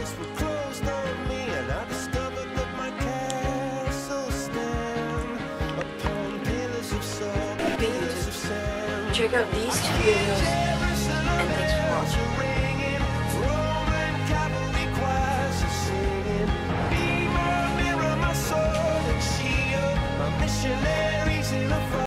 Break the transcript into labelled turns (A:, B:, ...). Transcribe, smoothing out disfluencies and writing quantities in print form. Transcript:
A: Check out these two videos and thanks for watching.